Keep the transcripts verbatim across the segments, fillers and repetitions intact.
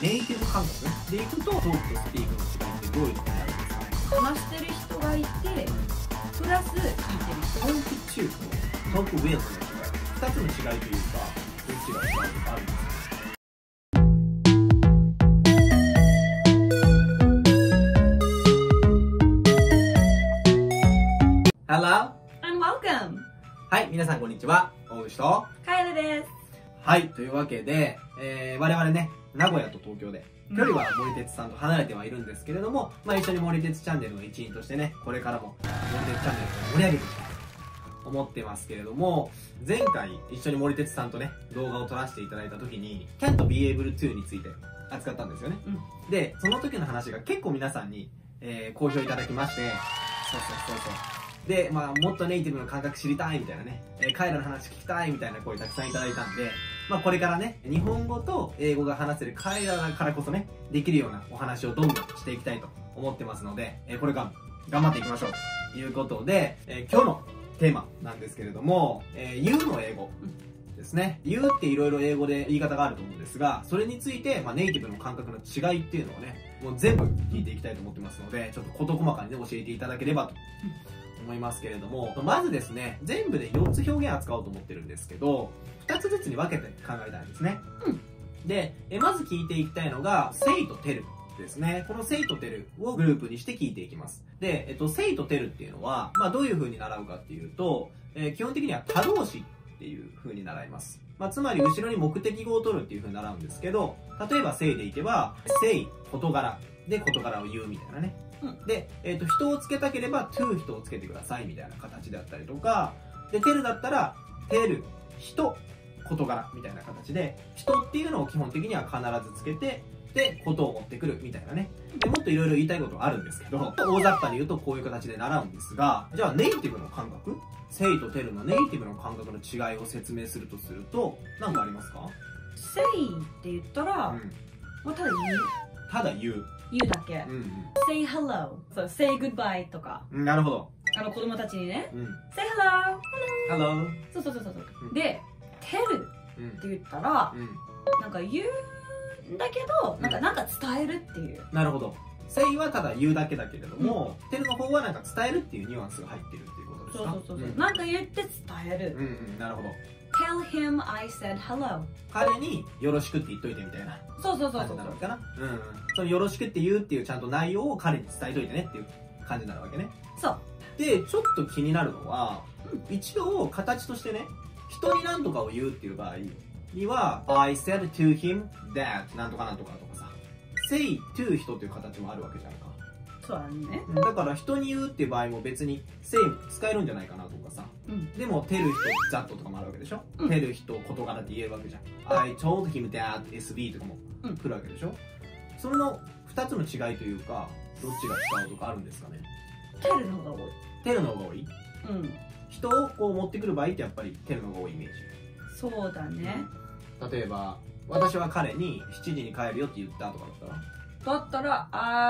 ネイティブ感覚でいくとトークとスピークの違いってどういうのになるんですかね。 話してる人がいてプラス聞いてる人。 トーク中とトークウェイの違い、ふたつの違いというかどっちが違うとかあるんですか。Hello and welcome! はい、皆さんこんにちは。大牛とカエルです。 はい、というわけで、えー、我々ね、名古屋と東京で距離は森鉄さんと離れてはいるんですけれども、まあ一緒に森鉄チャンネルの一員としてね、これからも森鉄チャンネルを盛り上げていきたいと思ってますけれども、前回一緒に森鉄さんとね、動画を撮らせていただいた時に Can't be able to について扱ったんですよね。うん、で、その時の話が結構皆さんに、えー、好評いただきまして、そうそうそうそう。で、まあ、もっとネイティブの感覚知りたいみたいなね、えー、彼らの話聞きたいみたいな声たくさんいただいたんで、まあ、これからね、日本語と英語が話せる彼らからこそね、できるようなお話をどんどんしていきたいと思ってますので、えー、これから頑張っていきましょうということで、えー、今日のテーマなんですけれども、えー、You の英語ですね。You っていろいろ英語で言い方があると思うんですが、それについて、まあ、ネイティブの感覚の違いっていうのをね、もう全部聞いていきたいと思ってますので、ちょっと事細かにね、教えていただければと思いますけれども、まずですね、全部でよっつ表現扱おうと思ってるんですけど、ふたつずつに分けて考えたいんですね。うん、で、えまず聞いていきたいのが、say と tell ですね。この say と tell をグループにして聞いていきます。で、えっと、say と tell っていうのは、まあどういう風に習うかっていうと、えー、基本的には他動詞っていう風に習います。まあつまり後ろに目的語を取るっていう風に習うんですけど、例えば say でいけば、say 事柄で事柄を言うみたいなね。で、えっと、人をつけたければ to 人をつけてくださいみたいな形であったりとか、で、tell だったら tell 人事柄みたいな形で、人っていうのを基本的には必ずつけて、で、ことを持ってくるみたいなね。で、もっといろいろ言いたいことはあるんですけど、大雑把に言うとこういう形で習うんですが、じゃあネイティブの感覚、say と tell のネイティブの感覚の違いを説明するとすると、何かありますか？ say って言ったら、うん、まあ、ただ言う。 ただ言う。 言うだけ。うんうん、say hello。そう、say goodbye とか。 なるほど。 あの子供たちにね、うん、say hello。 hello。 そうそうそうそう。うん、で、tell って言ったら、うん、なんか言うんだけど、なんか、なんか伝えるっていう。 なるほど。say はただ言うだけだけれども、うん、tell の方はなんか伝えるっていうニュアンスが入ってるっていうことですか？ そうそうそうそう。うん、なんか言って伝える。 うんうん、なるほど。 Tell him I said hello。 彼によろしくって言っといてみたいな。 そうそうそうそう。 なるかな。うん。そのよろしくって言うっていうちゃんと内容を彼に伝えといてねっていう感じになるわけね。 そう。 で、ちょっと気になるのは、うん、一応形としてね、人に何とかを言うっていう場合には、I said to him that なんとかなんとかとかさ、say to 人っていう形もあるわけじゃんか。 そうだね。 だから人に言うっていう場合も別に say 使えるんじゃないかなとかさ。うん、でも tell 人 that とかもあるわけでしょ、うん、tell 人事柄って言えるわけじゃん。I told him that エスビー とかも来るわけでしょ、うん、そのふたつの違いというかどっちが違うとかあるんですかね。 tell の方が多い。 tell の方が多い。うん。人をこう持ってくる場合ってやっぱり tell の方が多いイメージ。 そうだね。 例えば私は彼にしちじに帰るよって言ったとかだったらだったら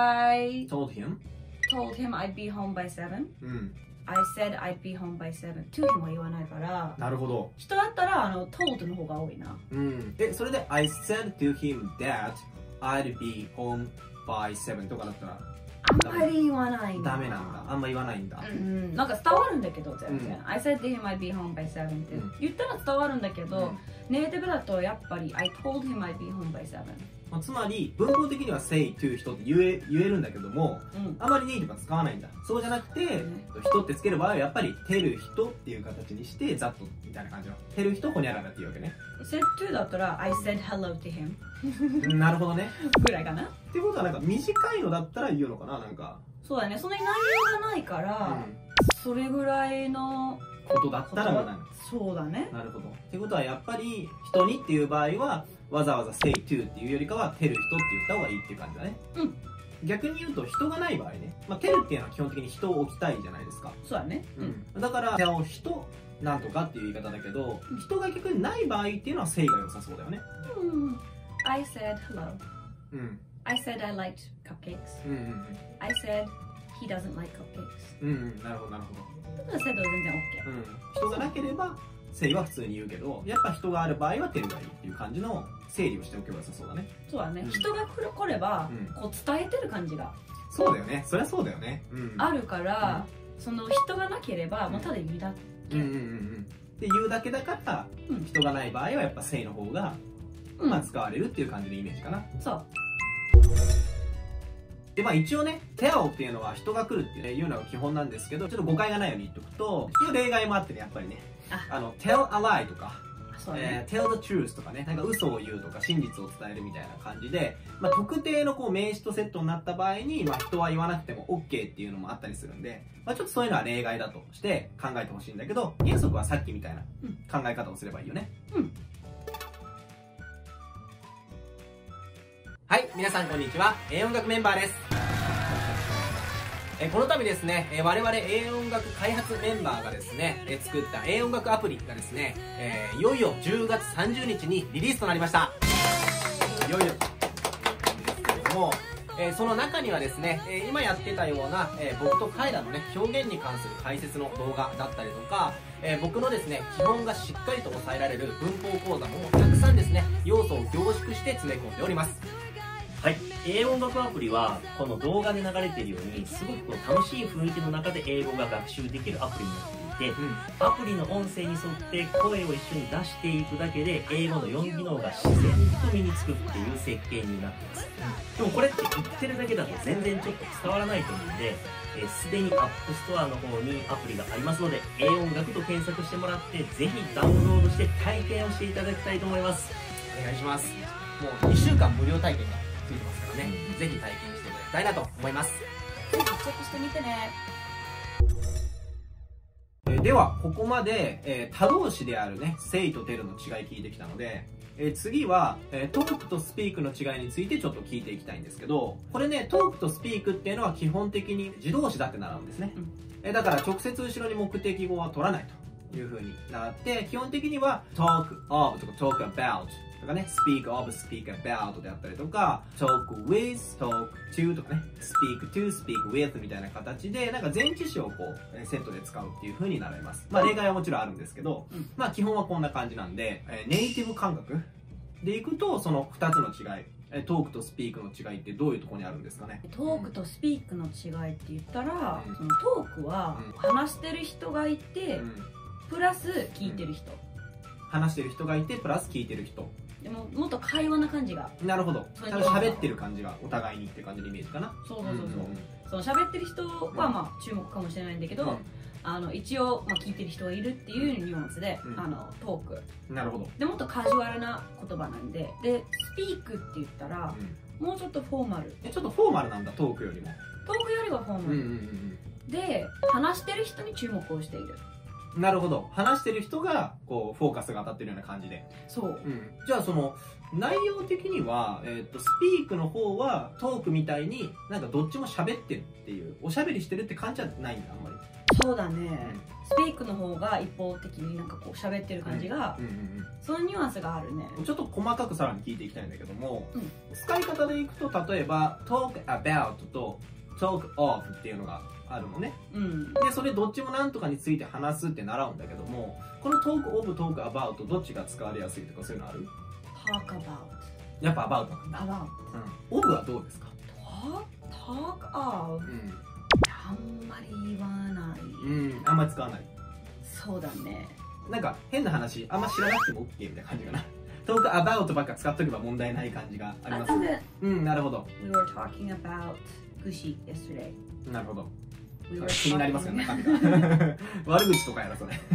I told him told him I'd be home by seven、うん、I said I'd be home by seven to him は言わないから。なるほど。 人だったらあの told の方が多いな。 うん。え、それで I said to him that I'd be home by seven とかだったらあんまり言わないんだ。 ダメなんだ。あんま言わないんだ。 うん、なんか伝わるんだけど全然、うん、I said to him I'd be home by seven って言ったら伝わるんだけど、うん、ネイティブだとやっぱり I told him I'd be home by seven。 つまり文法的には say to 人って言え言えるんだけども、うん、あまりネイティブは使わないんだ。そうじゃなくて、うん、人ってつける場合はやっぱり tell 人っていう形にして that みたいな感じの tell 人ほにゃららっていうわけね。 said to だったら I said hello to him なるほどね。 ぐらいかな。 っていうことはなんか短いのだったら言うのかな。なんかそうだね。そんなに内容がないから、うん、それぐらいのことだったらもうなんそうだね。 なるほど。ってことはやっぱり人にっていう場合はわざわざ say to っていうよりかは tell 人って言った方がいいっていう感じだね。うん。逆に言うと人がない場合ね、まあ、tell っていうのは基本的に人を置きたいじゃないですか。 そうだね。 うん。だから tell 人なんとかっていう言い方だけど、うん、人が逆にない場合っていうのは say が良さそうだよね。 うん。I said hello。 うん。 I said I liked cupcakes。うんうんうん。I said he doesn't like cupcakes。 うんうん。なるほどなるほど。 だから said は全然 OK。 うん。人がなければ say は普通に言うけど、やっぱ人がある場合は tell がいいっていう感じの整理をしておけば良さそうだね。 そうだね、 うん、 人が来る来れば、 うん、 こう伝えてる感じがそうだよね。そりゃそうだよね、うん、 あるから、うん、その人がなければもうただ言うだけ、 うんうんうんうん、で言うだけだから、うん、人がない場合はやっぱ say の方が、うん、まあ使われるっていう感じのイメージかな。 そうで、まあ一応ね、tell っていうのは人が来るっていうのが基本なんですけど、ちょっと誤解がないように言っとくと、一応例外もあってね、やっぱりね、あの、tell a lie とか、ね、えー、tell the truth とかね、なんか嘘を言うとか真実を伝えるみたいな感じで、まあ特定のこう名詞とセットになった場合に、まあ人は言わなくても OK っていうのもあったりするんで、まあちょっとそういうのは例外だとして考えてほしいんだけど、原則はさっきみたいな考え方をすればいいよね。うん。はい、皆さんこんにちは。英音楽メンバーです。えこの度ですね、え我々英音楽開発メンバーがですね、え作った英音楽アプリがですね、えー、いよいよじゅうがつさんじゅうにちにリリースとなりました。いよいよですけれども、えー、その中にはですね、えー、今やってたような、えー、僕と彼らのね、表現に関する解説の動画だったりとか、えー、僕のですね、基本がしっかりと押さえられる文法講座もたくさんですね、要素を凝縮して詰め込んでおります。 はい、英音楽アプリはこの動画で流れているようにすごくこう楽しい雰囲気の中で英語が学習できるアプリになっていて、うん、アプリの音声に沿って声を一緒に出していくだけで英語のよん技能が自然と身につくっていう設計になってます、うん、でもこれって言ってるだけだと全然ちょっと伝わらないと思うんで、すで、えー、に App Store の方にアプリがありますので、英音楽と検索してもらってぜひダウンロードして体験をしていただきたいと思います。 お願いします。もうにしゅうかん無料体験がついてますからね、うん、ぜひ体験していただきたいなと思います。 ぜひチェックしてみてね。 えー、ではここまで、えー、他動詞であるね say と tell の違い聞いてきたので、えー、次は、えー、talk と speak の違いについてちょっと聞いていきたいんですけど、これね talk と speak っていうのは基本的に自動詞だって習うんですね、うん、えー、だから直接後ろに目的語は取らないという風になって、基本的には talk of とか talk aboutとかね、speak of, speak about であったりとか、talk with, talk to とかね、speak to, speak with みたいな形で、なんか前置詞をこう、セットで使うっていう風になります。まあ例外はもちろんあるんですけど、うん、まあ基本はこんな感じなんで、ネイティブ感覚でいくと、そのふたつの違い、トークとスピークの違いってどういうところにあるんですかね。 トークとスピークの違いって言ったら、うん、そのトークは話してる人がいて、うん、プラス聞いてる人、うん、 話してる人がいてプラス聞いてる人でももっと会話な感じが。 なるほど。ちゃんと喋ってる感じがお互いにって感じのイメージかな。 そうそうそうそう、うんうん、その喋ってる人はまあ注目かもしれないんだけど、うん、あの一応、まあ、聞いてる人がいるっていうニュアンスで、うん、あのトーク。 なるほど。 でもっとカジュアルな言葉なんで、でスピークって言ったら、うん、もうちょっとフォーマル。 えちょっとフォーマルなんだ、トークよりも。 トークよりはフォーマル、うんうんうん、で話してる人に注目をしている。 なるほど。話してる人がこうフォーカスが当たってるような感じで。 そう、 うん、じゃあその内容的には、えー、とスピークの方はトークみたいになんかどっちも喋ってるっていうおしゃべりしてるって感じじゃないんだ、あんまり。 そうだね、うん、スピークの方が一方的になんかこう喋ってる感じが、うんうんうんうん、そのニュアンスがあるね。 ちょっと細かくさらに聞いていきたいんだけども、うん、使い方でいくと例えば talk about と talk of っていうのがあるのね、うん、でそれどっちも何とかについて話すって習うんだけども、この talk of talk about どっちが使われやすいとかそういうのある？ talk about やっぱ about なんだ。 about、 うん、of はどうですか？ talk, talk of、うん、あんまり言わない。 うん、あんまり使わない。 そうだね。 なんか変な話あんま知らなくても OK みたいな感じかな。talk about ばっか使っとけば問題ない感じがあります。うん、なるほど。 We were talking about Gucci yesterday。 なるほど。気になりますよね、中身が。悪口とかやらそれ。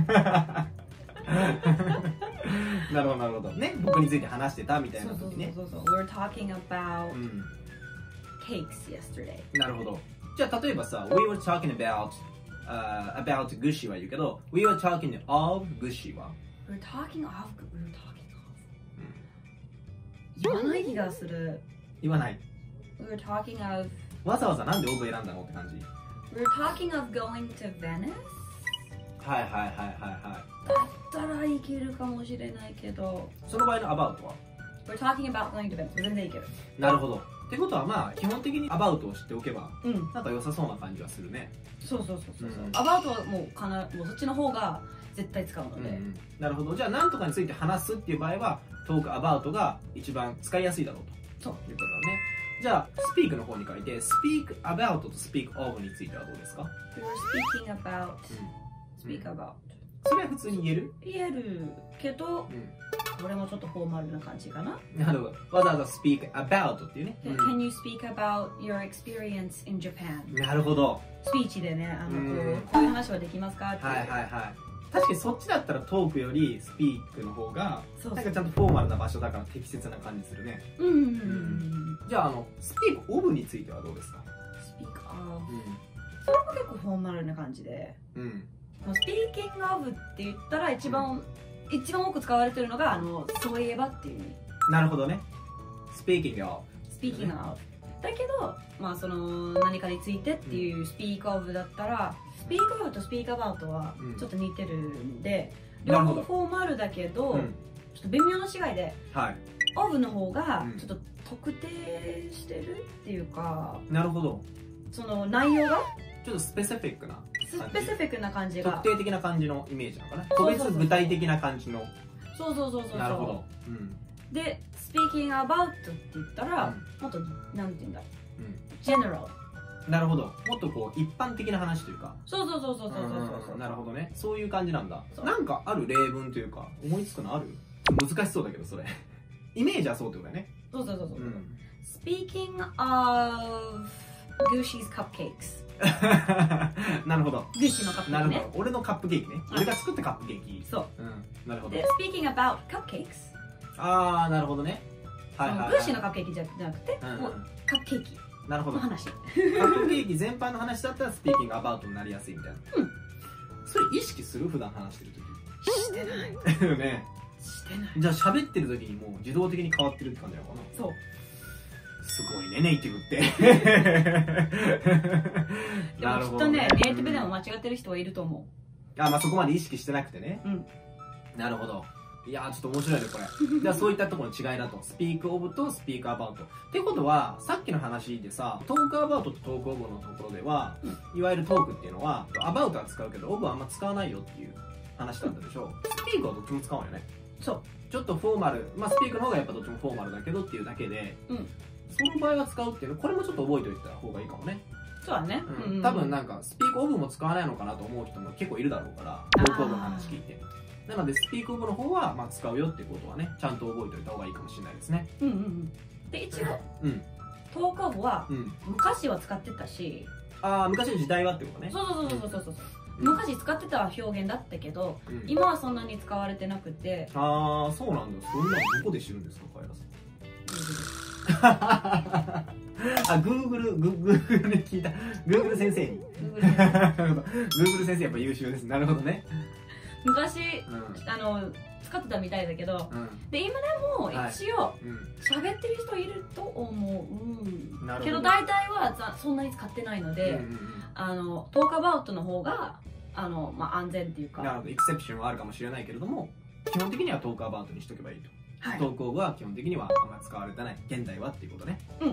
なるほどなるほどね、僕について話してたみたいな時ね。 そうそうそうそう。We were talking about、うん、cakes yesterday。 なるほど。じゃあ例えばさ、We were talking about、uh, about Gucci は言うけど、We were talking of Gucci は We were talking of We were talking of、うん、言わない気がする。 言わない。 We were talking of わざわざなんで of 選んだのって感じ。 We're talking of going to Venice? はいはいはいはいはい。 だったらいけるかもしれないけど、 その場合の about は We're talking about going to Venice。全然いける。 なるほど。 ってことはまあ基本的にアバウトを知っておけばうんなんか良さそうな感じはするね。 そうそうそうそうそう、 うんアバウトはもうかなもうそっちの方が絶対使うので、 うんうん、なるほど。じゃあ何とかについて話すっていう場合はトークアバウトが一番使いやすいだろうとそういうことだね。じゃあスピークの方に書いて speak about と speak of についてはどうですか？ We were speaking about、speak about それは普通に言える？ 言えるけど、 うんこれもちょっとフォーマルな感じかな。 なるほど。わざわざ speak about っていうね。うん Can you speak about your experience in Japan? なるほど。 スピーチでね、あのこうんうこういう話はできますかっていう。 はいはいはい。確かにそっちだったらトークよりスピークの方がそうそうなんかちゃんとフォーマルな場所だから適切な感じするね。 うんうんうんうん。 じゃああのスピークオブについてはどうですか？ Speak of それも結構フォーマルな感じで、 うん。うん。 もう Speaking of って言ったら一番、一番多く使われてるのがあのそういえばっていう意味。 なるほどね。speaking of。 Speaking of だけど、まあその何かについてっていう Speak of だったら、Speak of と Speak about はちょっと似てるんで、 うん、なるほど両方フォーマルだけど、 うんちょっと微妙な違いで、 はい。 of の方がうんちょっと特定してるっていうか、 なるほど。 その内容がちょっとスペシフィックなスペシフィックな感じが、 特定的な感じのイメージなのかな。個そうそうそう別具体的な感じの。 そうそうそうそうそう。 なるほど。うん。 で Speaking about って言ったら、もっとなんて言うんだ、General。 なるほど。もっとこう一般的な話というか。 そうそうそうそうそうそうそう。 なるほどね。そういう感じなんだ。 そうなんかある例文というか思いつくのある？難しそうだけどそれ。イメージはそうってことだよね。 そうそうそうそう。 うん。 Speaking of Gushi's cupcakes。 なるほど。 グッシーのカップケーキね。 なるほど。俺のカップケーキね。俺が作ったカップケーキ。 そう。 うん。なるほどで。Speaking about cupcakes。 あー、なるほどね。はいはいはい。 グッシーのカップケーキじゃなくて、 うんうんもうカップケーキなるほど。カの話。 ップケーキ全般の話だったらスピーキングアバウトになりやすいみたいな。 うん。 それ意識する？普段話してるしてない。 時。ね。 してない。 じゃあ喋ってる時にもう自動的に変わってるって感じなのかな。 そう。 すごいね、ネイティブって。 でもきっとね、ネイティブでも間違ってる人はいると思う。あ、まあそこまで意識してなくてね。 う。うん。 なるほど。いやー、ちょっと面白いね、これ。じゃあそういったところの違いだと。スピークオブとスピークアバウト。ってことは、さっきの話でさ、トークアバウトとトークオブのところでは、いわゆるトークっていうのは、アバウトは使うけど、オブはあんま使わないよっていう話だったでしょ。スピークはどっちも使うよね。 そう。 ちょっとフォーマル、まあスピークの方がやっぱどっちもフォーマルだけどっていうだけで、 うん。 その場合は使うっていうの、これもちょっと覚えておいた方がいいかもね。 そうだね。 うん、多分なんかスピークオブも使わないのかなと思う人も結構いるだろうからトークオブの話聞いて、なのでスピークオブの方はまあ使うよってことはねちゃんと覚えておいた方がいいかもしれないですね。 うんうんうん。で、一応、 うんトークオブはうん昔は使ってたし、 ああ昔の時代はってことね。 そうそうそうそうそうそう。 うん昔使ってた表現だったけど、 うん今はそんなに使われてなくて、 ああそうなんだ。そんなのどこで知るんですかカエラさん。あ、グーグル、グーグルに聞いた。グーグル先生に。 Google なるほど。グーグル先生やっぱ優秀です。なるほどね。 昔、 うん。 あの、使ってたみたいだけど、 うん。 で、今でもはい一応、 うん。 喋ってる人いると思う。うん。 なるほど。 けど大体はざそんなに使ってないので、 うんうんうんあの、トークアバウトの方が、あの、まあ、安全っていうか、 なるほど、エクセプションはあるかもしれないけれども、基本的にはトークアバウトにしとけばいいと。 はいトークオブは基本的にはあんまり使われてない。現代はっていうことね。 うん。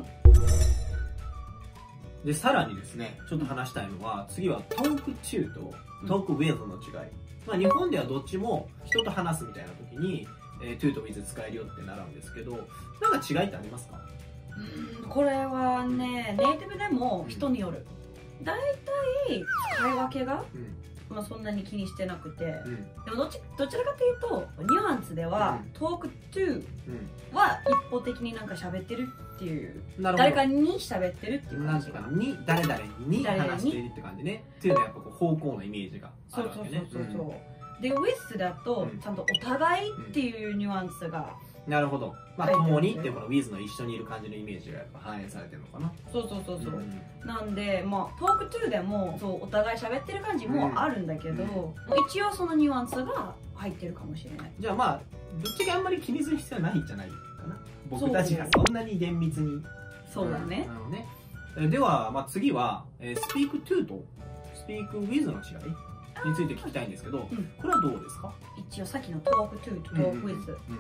で、さらにですね、ちょっと話したいのは、次はトーク中とトークウィズの違い。まあ日本ではどっちも人と話すみたいな時に、えー、to と with 使えるよって習うんですけど、なんか違いってありますか？ うんこれはね、ネイティブでも人による。大体、使い分けが、 うん。 まあ、そんなに気にしてなくて、 うん。 でもどっちどちらかというとニュアンスでは、 うんトークトゥうは一方的になんか喋ってるっていう、 ん。なるほど。 誰かに喋ってるっていう感じがなんとかなに誰々に誰々に話しているって感じね。っていうのはやっぱこう方向のイメージがあそうそうるわけね。 そうそうそう、で with だとうんちゃんとお互いっていうニュアンスが、 なるほど。まあ、 はい共にっていうこの with の一緒にいる感じのイメージがやっぱ反映されてるのかな。 そうそうそうそう、 んなんでまあトークトゥでもそうお互い喋ってる感じもあるんだけど、 うん一応そのニュアンスが入ってるかもしれない。 じゃあまあ、ぶっちゃけあんまり気にする必要はないんじゃないかな。僕たちがそんなに厳密に。 そうだねん、なるほどね。えでは、まあ、次は、えー、speak to と speak with の違いについて聞きたいんですけど、 うんこれはどうですか？ 一応さっきのトークトゥとトーク with、 うん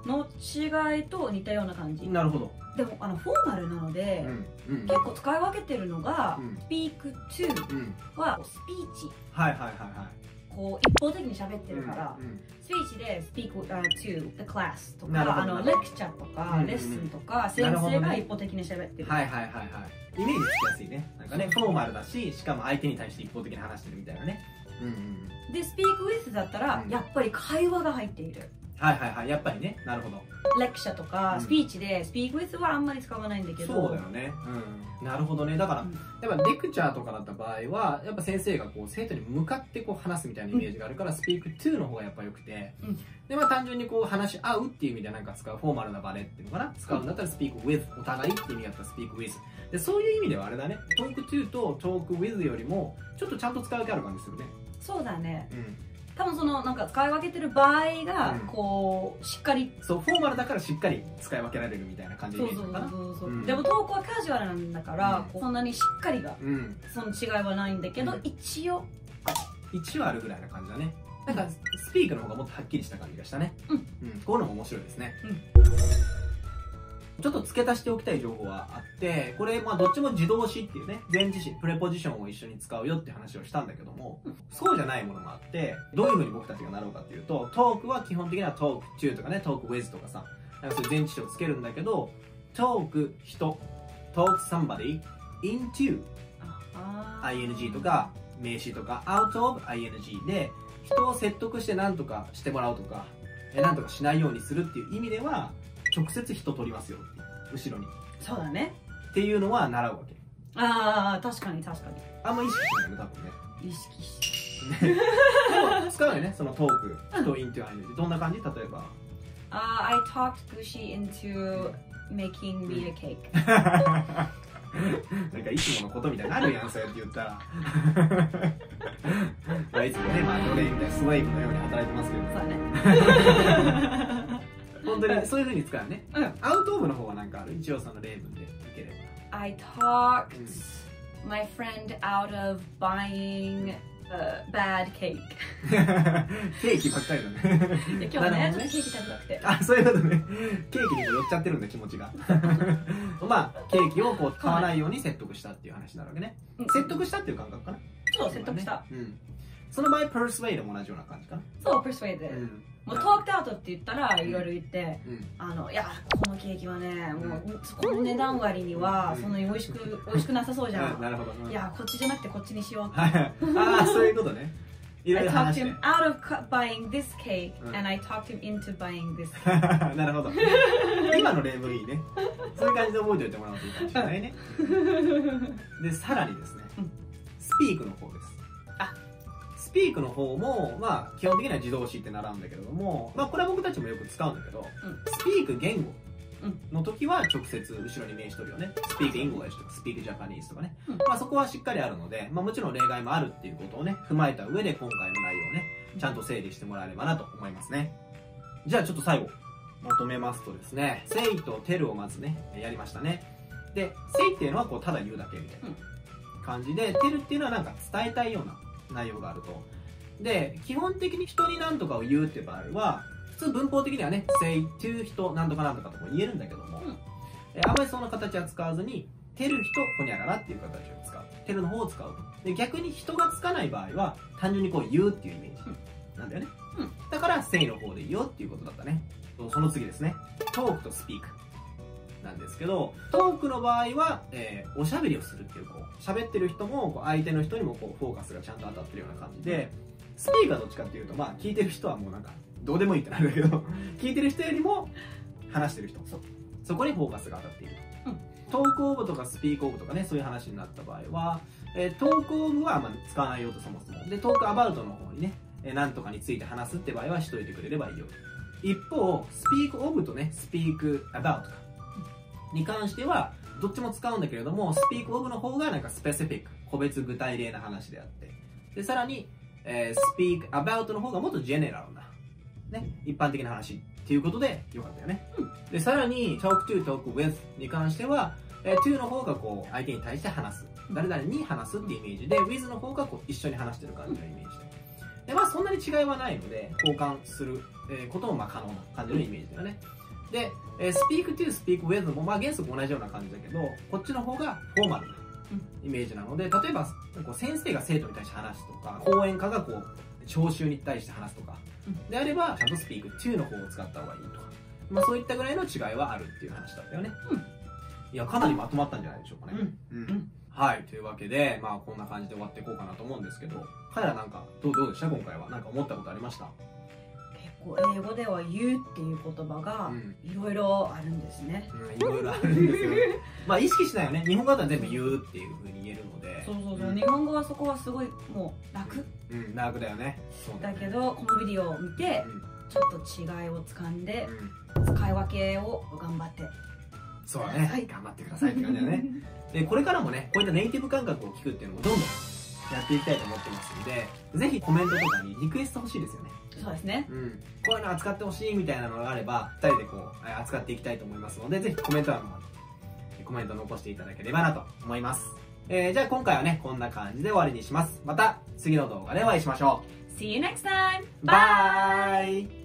の違いと似たような感じ。 なるほど。 でもあのフォーマルなので、 うんうん、 結構使い分けてるのが、 うん、 speak to うん、 はスピーチ、 はいはいはいはい、 こう一方的に喋ってるから、 うんうん、 スピーチで speak、uh, to the class となるほどか、あのレクチャーとか、 うんうん、 レッスンとか、先生が一方的に喋ってる。 はいはいはいはい。イメージつきやすいね。なんかね、フォーマルだし、しかも相手に対して一方的に話してるみたいなね。うんうん。 で、speak with だったら、 うん、 やっぱり会話が入っている。 はいはいはい、やっぱりね、なるほど。 レクチャーとか、スピーチで speak with はあんまり使わないんだけど。 そうだよね。うん。なるほどね。だから、うん、やっぱレクチャーとかだった場合は、やっぱ先生がこう生徒に向かってこう話すみたいなイメージがあるから、うん、speak to の方がやっぱ良くて、うん、で、まあ単純にこう話し合うっていう意味でなんか使うフォーマルな場でっていうのかな、使うんだったら speak with、お互いっていう意味だったら speak with。で、そういう意味ではあれだね、talk to と talk with よりも、ちょっとちゃんと使う気ある感じするね。 そうだね。 うん。 多分そのなんか使い分けてる場合がこうしっかり、 そうフォーマルだからしっかり使い分けられるみたいな感じでいいのかな。 そうそうそうそう、うん、でもトークはカジュアルなんだから、うん、そんなにしっかりが、うん、その違いはないんだけど、うん、一応一応あるぐらいな感じだね。なんかスピークの方がもっとはっきりした感じがしたね。うん、うん、こういうのも面白いですね。うん、ちょっと付け足しておきたい情報はあって、これまあどっちも自動詞っていうね、前置詞、プレポジションを一緒に使うよって話をしたんだけども、そうじゃないものもあって、どういう風に僕たちがなろうかっていうと、トークは基本的には talk to とかね、talk with とかさ、なんかそういう前置詞をつけるんだけど、talk 人、talk somebody into ing とか名詞とか out of ing で、人を説得して何とかしてもらうとか、何とかしないようにするっていう意味では、直接人取りますよっていう後ろに。 そうだね。 っていうのは習うわけ。 ああ、確かに確かに。 あんま意識しないね、多分ね。 意識しでも使うよね、そのトーク、人 into ing。どんな感じ？例えば。 あ、uh, I talked Gushi into making me a cake。 なんかいつものことみたいになるやん、そうやって言ったら。まあいつもね、まあ奴隷みたいなスワイプのように働いてますけど。 そうだね。 本当にそういう風に使うね。うん。アウトオブの方はなんかある？一応その例文でいければ。I talked my friend out of buying a bad cake。 ケーキばっかりだね。 今日はね、ケーキ食べたくて。 あ、そういうことね。ケーキにも寄っちゃってるんだ、気持ちが。まあ、ケーキをこう買わないように説得したっていう話になるわけね。説得したっていう感覚かな。 そう、説得した。 うん。その場合、persuade も同じような感じかな。 そう、persuade。もう talked out って言ったらいろいろ言って、うん、あのいやこのケーキはね、もうこの値段割にはそんなに美味しく美味しくなさそうじゃん。 なるほど。 いやこっちじゃなくてこっちにしようって。 ああそういうことね。 I talked him out of buying this cake and I talked him into buying this cake。 なるほど。今の例文いいね。そういう感じで覚えておいてもらうといいかもしれないね。でさらにですね、スピークの方です。スピークの方も、まあ、基本的には自動詞って習うんだけれども、まあ、これは僕たちもよく使うんだけど、うん、スピーク言語の時は直接後ろに名詞取るよね。speak English とか speak Japanese とかね。うん、まあ、そこはしっかりあるので、まあ、もちろん例外もあるっていうことをね、踏まえた上で今回の内容をね、ちゃんと整理してもらえればなと思いますね。じゃあちょっと最後、まとめますとですね、say と tell をまずね、やりましたね。で、say っていうのはこうただ言うだけみたいな感じで、tell っていうのはなんか伝えたいような内容があると。で、基本的に人に何とかを言うっていう場合は、普通文法的にはね、say to 人何とか何とかとも言えるんだけども、うん、えあまりその形は使わずに、tell 人ほにゃららっていう形を使う。tell の方を使うと。で、逆に人がつかない場合は、単純にこう言うっていうイメージなんだよね。うん、だから、say の方でいいよっていうことだったね。その次ですね。talk と speak。なんですけど、トークの場合は、えー、おしゃべりをするっていう、こう、喋ってる人も、こう相手の人にもこう、フォーカスがちゃんと当たってるような感じで、スピーカーどっちかっていうと、まあ、聞いてる人はもうなんか、どうでもいいってなるんだけど、聞いてる人よりも、話してる人、そ、そこにフォーカスが当たっている。うん、トークオブとかスピークオブとかね、そういう話になった場合は、えー、トークオブはまあ使わないよとそもそも。で、トークアバウトの方にね、えー、なんとかについて話すって場合はしといてくれればいいよ。一方、スピークオブとね、スピークアバウトか。に関しては、どっちも使うんだけれども、スピークオブの方がなんかスペシフィック、個別具体例な話であって。で、さらに、えー、スピークアバウトの方がもっとジェネラルな、ね、一般的な話っていうことでよかったよね。うん、で、さらに、talk to, talk with に関しては、えー、to の方がこう、相手に対して話す。誰々に話すっていうイメージで、with の方がこう、一緒に話してる感じのイメージで。で、まあそんなに違いはないので、交換することもまあ可能な感じのイメージだよね。 で、えー、speak to speak with もまあ原則同じような感じだけど、こっちの方がフォーマルなイメージなので、例えばこう先生が生徒に対して話すとか、講演家がこう聴衆に対して話すとか、うん、であればちゃんと speak to の方を使った方がいいとか、まあ、そういったぐらいの違いはあるっていう話だったよね。うん、いやかなりまとまったんじゃないでしょうかね。うんうん、はい、というわけで、まあ、こんな感じで終わっていこうかなと思うんですけど、彼らなんかどうどうでした今回は。なんか思ったことありました？ 結構英語では言うっていう言葉がいろいろあるんですね。 いろいろあるんですよ。まあ意識しないよね。日本語だったら全部言うっていうふうに言えるので。 そうそうそう、うん、日本語はそこはすごいもう楽。 うん、うん、楽だよね。 そうだけどこのビデオを見て、うん、ちょっと違いをつかんで、うん、使い分けを頑張って。 そうだね、はい、頑張ってくださいって感じだね。でこれからもね、こういったネイティブ感覚を聞くっていうのもどんどんやっていきたいと思ってますんで、ぜひコメントとかにリクエスト欲しいですよね。 そうですね、 うん、こういうの扱ってほしいみたいなのがあればふたりでこう扱っていきたいと思いますので、ぜひコメント欄の方にコメント残していただければなと思います。えー、じゃあ今回はねこんな感じで終わりにします。また次の動画でお会いしましょう。 See you next time! Bye!